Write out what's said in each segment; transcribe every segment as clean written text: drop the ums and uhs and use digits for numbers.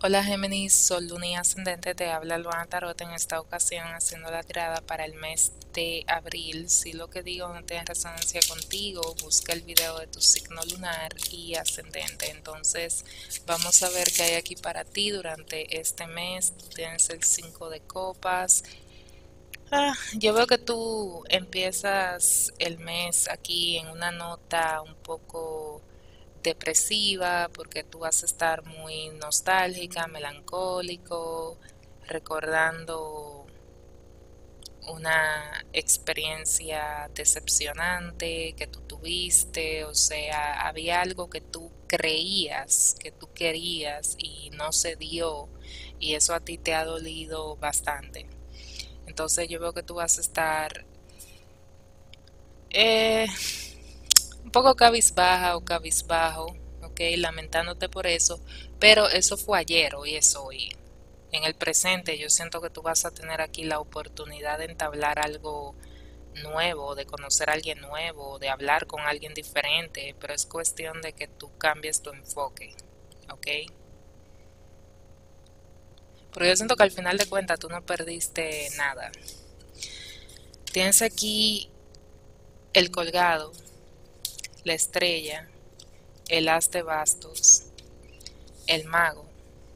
Hola Géminis, Sol, Luna y Ascendente, te habla Luana Tarot en esta ocasión haciendo la tirada para el mes de abril. Si lo que digo no tiene resonancia contigo, busca el video de tu signo lunar y ascendente. Entonces vamos a ver qué hay aquí para ti durante este mes. Tú tienes el 5 de copas. Yo veo que tú empiezas el mes aquí en una nota un poco depresiva porque tú vas a estar muy nostálgica, melancólico, recordando una experiencia decepcionante que tú tuviste, o sea, había algo que tú creías, que tú querías y no se dio y eso a ti te ha dolido bastante. Entonces yo veo que tú vas a estar eh, un poco cabizbaja o cabizbajo, ok, lamentándote por eso, pero eso fue ayer, hoy es hoy. En el presente yo siento que tú vas a tener aquí la oportunidad de entablar algo nuevo, de conocer a alguien nuevo, de hablar con alguien diferente, pero es cuestión de que tú cambies tu enfoque, ok. Pero yo siento que al final de cuentas tú no perdiste nada. Tienes aquí el colgado, la estrella, el as de bastos, el mago,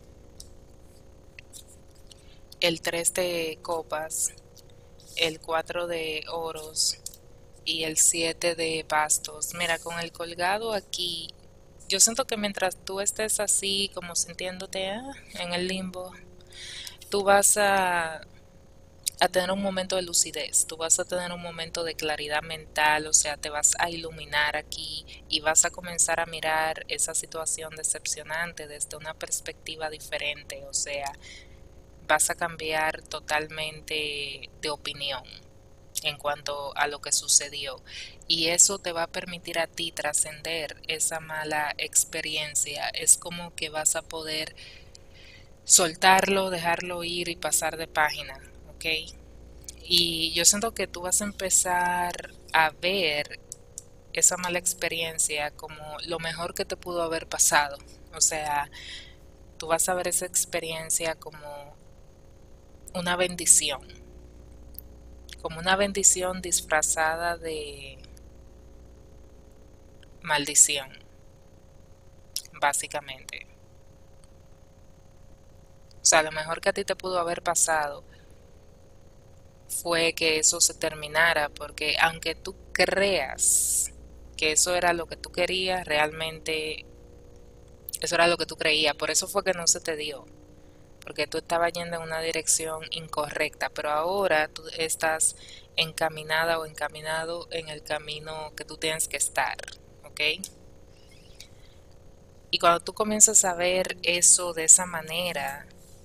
el 3 de copas, el 4 de oros y el 7 de bastos. Mira, con el colgado aquí, yo siento que mientras tú estés así, como sintiéndote en el limbo, tú vas a tener un momento de lucidez, tú vas a tener un momento de claridad mental, o sea, te vas a iluminar aquí y vas a comenzar a mirar esa situación decepcionante desde una perspectiva diferente, o sea, vas a cambiar totalmente de opinión en cuanto a lo que sucedió y eso te va a permitir a ti trascender esa mala experiencia. Es como que vas a poder soltarlo, dejarlo ir y pasar de página, ¿ok? Y yo siento que tú vas a empezar a ver esa mala experiencia como lo mejor que te pudo haber pasado. O sea, tú vas a ver esa experiencia una bendición, como una bendición disfrazada de maldición, básicamente. O sea, lo mejor que a ti te pudo haber pasado fue que eso se terminara, porque aunque tú creas que eso era lo que tú querías, realmente eso era lo que tú creías, por eso fue que no se te dio, porque tú estabas yendo en una dirección incorrecta, pero ahora tú estás encaminada o encaminado en el camino que tú tienes que estar, ¿ok? Y cuando tú comienzas a ver eso de esa manera,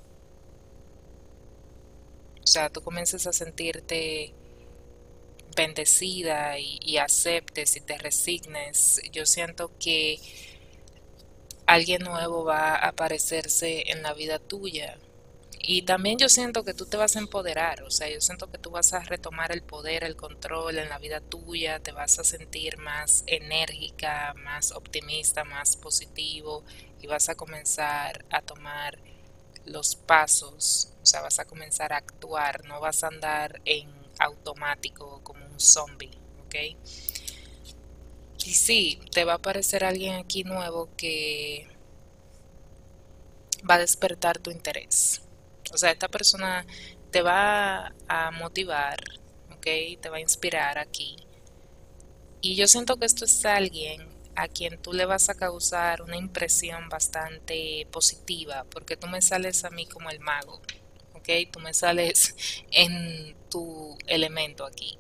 o sea, tú comienzas a sentirte bendecida y aceptes y te resignes, yo siento que alguien nuevo va a aparecerse en la vida tuya. Y también yo siento que tú te vas a empoderar, o sea, yo siento que tú vas a retomar el poder, el control en la vida tuya, te vas a sentir más enérgica, más optimista, más positivo y vas a comenzar a tomar los pasos, o sea, vas a comenzar a actuar, no vas a andar en automático como un zombie, ¿ok? Y sí, te va a aparecer alguien aquí nuevo que va a despertar tu interés. O sea, esta persona te va a motivar, ¿ok? Te va a inspirar aquí. Y yo siento que esto es alguien a quien tú le vas a causar una impresión bastante positiva, porque tú me sales a mí como el mago, ¿ok? Tú me sales en tu elemento aquí,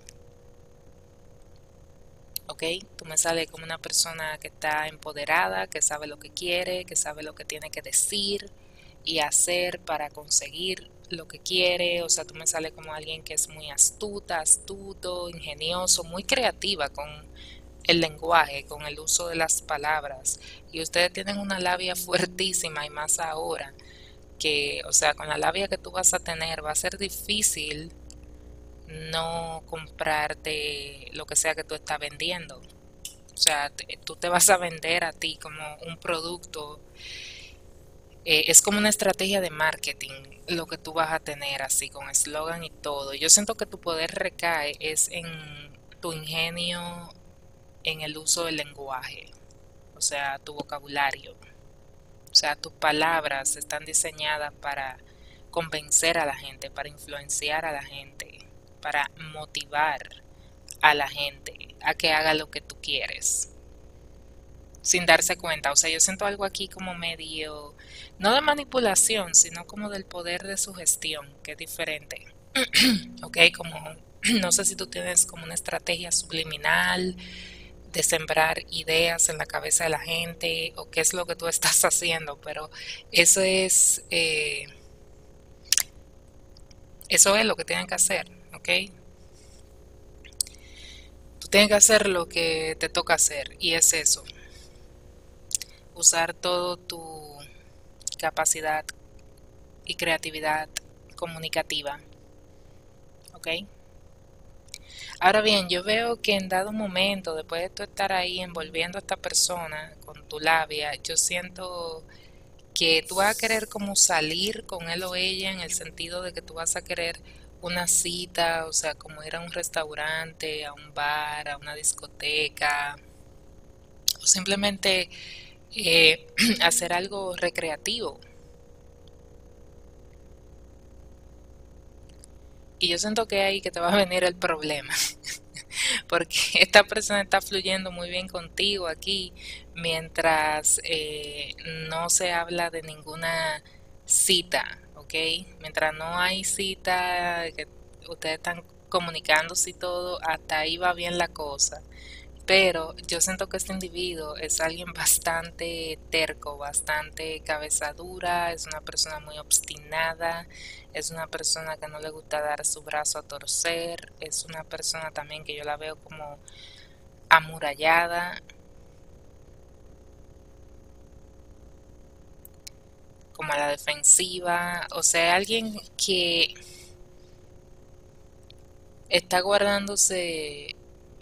¿ok? Tú me sales como una persona que está empoderada, que sabe lo que quiere, que sabe lo que tiene que decir y hacer para conseguir lo que quiere. O sea, tú me sales como alguien que es muy astuta, astuto, ingenioso, muy creativa con el lenguaje, con el uso de las palabras. Y ustedes tienen una labia fuertísima y más ahora que, o sea, con la labia que tú vas a tener va a ser difícil no comprarte lo que sea que tú estás vendiendo. O sea, tú te vas a vender a ti como un producto Es como una estrategia de marketing lo que tú vas a tener así con eslogan y todo. Yo siento que tu poder recae es en tu ingenio, en el uso del lenguaje, o sea, tu vocabulario. O sea, tus palabras están diseñadas para convencer a la gente, para influenciar a la gente, para motivar a la gente a que haga lo que tú quieres, sin darse cuenta. O sea, yo siento algo aquí como medio, no de manipulación, sino como del poder de sugestión, que es diferente. Ok, como, no sé si tú tienes como una estrategia subliminal de sembrar ideas en la cabeza de la gente o qué es lo que tú estás haciendo, pero eso es, eh, eso es lo que tienen que hacer, ¿ok? Tú tienes que hacer lo que te toca hacer y es eso, usar todo tu capacidad y creatividad comunicativa, ¿ok? Ahora bien, yo veo que en dado momento, después de tú estar ahí envolviendo a esta persona con tu labia, yo siento que tú vas a querer como salir con él o ella en el sentido de que tú vas a querer una cita, o sea, como ir a un restaurante, a un bar, a una discoteca, o simplemente hacer algo recreativo. Y yo siento que ahí que te va a venir el problema, porque esta persona está fluyendo muy bien contigo aquí, mientras no se habla de ninguna cita, ¿ok? Mientras no hay cita, que ustedes están comunicándose y todo, hasta ahí va bien la cosa. Pero yo siento que este individuo es alguien bastante terco, bastante cabeza dura, es una persona muy obstinada, es una persona que no le gusta dar su brazo a torcer, es una persona también que yo la veo como amurallada, como a la defensiva, o sea, alguien que está guardándose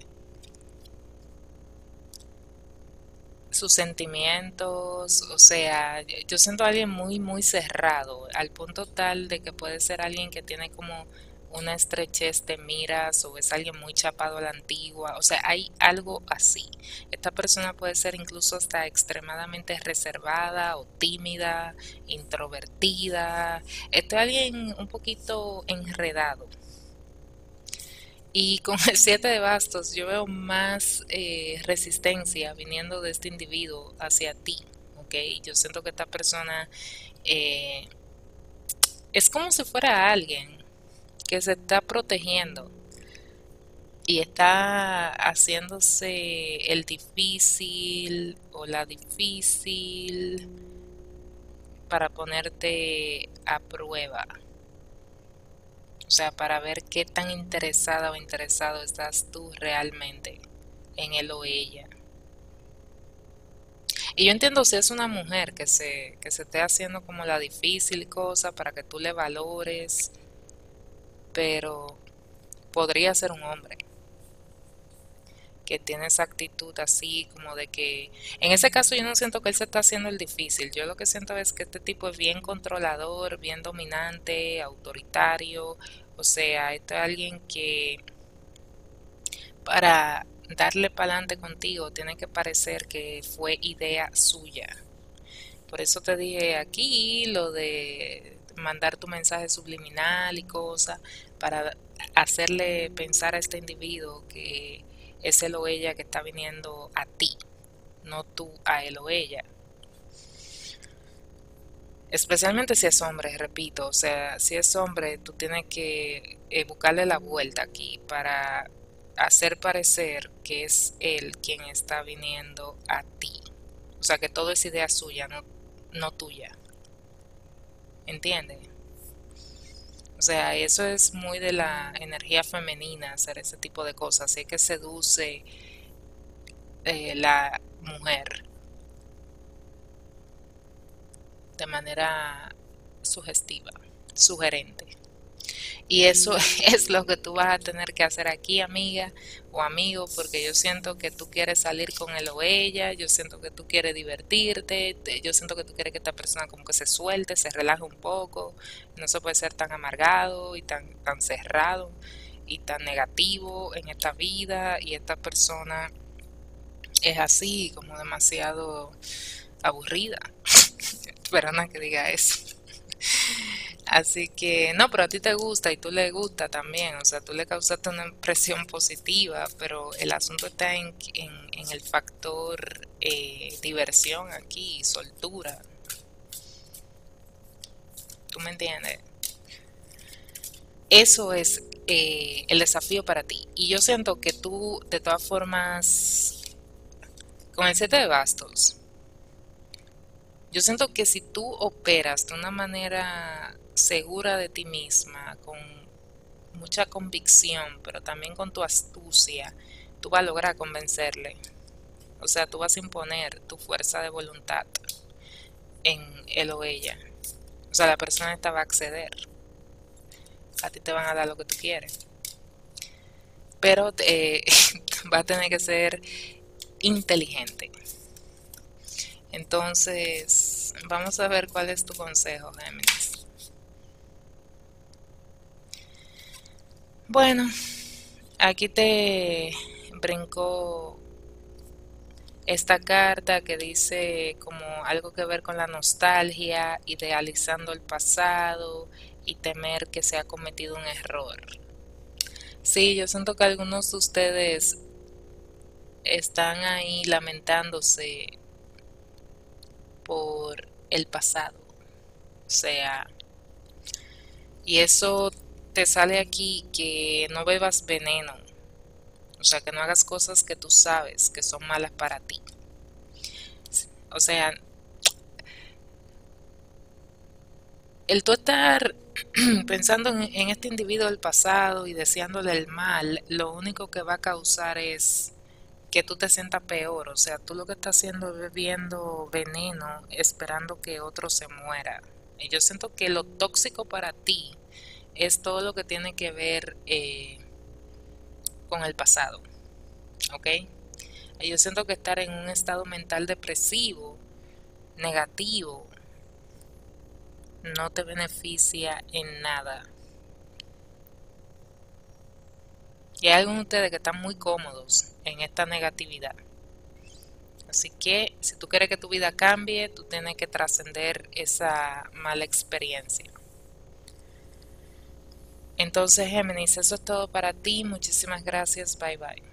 sus sentimientos, o sea, yo siento a alguien muy, muy cerrado, al punto tal de que puede ser alguien que tiene como una estrechez de miras o es alguien muy chapado a la antigua, o sea, hay algo así. Esta persona puede ser incluso hasta extremadamente reservada o tímida, introvertida. Esto es alguien un poquito enredado. Y con el 7 de bastos yo veo más resistencia viniendo de este individuo hacia ti, ¿ok? Yo siento que esta persona eh, es como si fuera alguien que se está protegiendo y está haciéndose el difícil o la difícil para ponerte a prueba. O sea, para ver qué tan interesada o interesado estás tú realmente en él o ella. Y yo entiendo si es una mujer que se esté haciendo como la difícil cosa para que tú le valores, pero podría ser un hombre que tiene esa actitud así como de que, en ese caso yo no siento que él se está haciendo el difícil, yo lo que siento es que este tipo es bien controlador, bien dominante, autoritario, o sea, esto es alguien que para darle para adelante contigo tiene que parecer que fue idea suya. Por eso te dije aquí lo de mandar tu mensaje subliminal y cosas para hacerle pensar a este individuo que es él o ella que está viniendo a ti, no tú a él o ella. Especialmente si es hombre, repito, o sea, si es hombre, tú tienes que buscarle la vuelta aquí para hacer parecer que es él quien está viniendo a ti. O sea, que todo es idea suya, no, no tuya. ¿Entiendes? O sea, eso es muy de la energía femenina, hacer ese tipo de cosas. Así que seduce la mujer de manera sugestiva, sugerente. Y eso es lo que tú vas a tener que hacer aquí, amiga o amigo, porque yo siento que tú quieres salir con él o ella, yo siento que tú quieres divertirte, yo siento que tú quieres que esta persona como que se suelte, se relaje un poco, no se puede ser tan amargado y tan cerrado y tan negativo en esta vida, y esta persona es así como demasiado aburrida. Perdona que diga eso. Así que, no, pero a ti te gusta y tú le gusta también, o sea, tú le causaste una impresión positiva, pero el asunto está en el factor diversión aquí, soltura, ¿tú me entiendes? Eso es el desafío para ti. Y yo siento que tú, de todas formas, con el 7 de bastos, yo siento que si tú operas de una manera segura de ti misma, con mucha convicción, pero también con tu astucia, tú vas a lograr convencerle. O sea, tú vas a imponer tu fuerza de voluntad en él o ella. O sea, la persona esta va a acceder. A ti te van a dar lo que tú quieres. Pero va a tener que ser inteligente. Entonces, vamos a ver cuál es tu consejo, Géminis. Bueno, aquí te brincó esta carta que dice como algo que ver con la nostalgia, idealizando el pasado y temer que se ha cometido un error. Sí, yo siento que algunos de ustedes están ahí lamentándose por el pasado. O sea, y eso te sale aquí, que no bebas veneno. O sea, que no hagas cosas que tú sabes que son malas para ti. O sea, el tú estar pensando en este individuo del pasado y deseándole el mal, lo único que va a causar es que tú te sientas peor. O sea, tú lo que estás haciendo es bebiendo veneno, esperando que otro se muera. Y yo siento que lo tóxico para ti es todo lo que tiene que ver con el pasado, ¿ok? Y yo siento que estar en un estado mental depresivo, negativo, no te beneficia en nada. Y hay algunos de ustedes que están muy cómodos en esta negatividad. Así que si tú quieres que tu vida cambie, tú tienes que trascender esa mala experiencia. Entonces, Géminis, eso es todo para ti. Muchísimas gracias. Bye bye.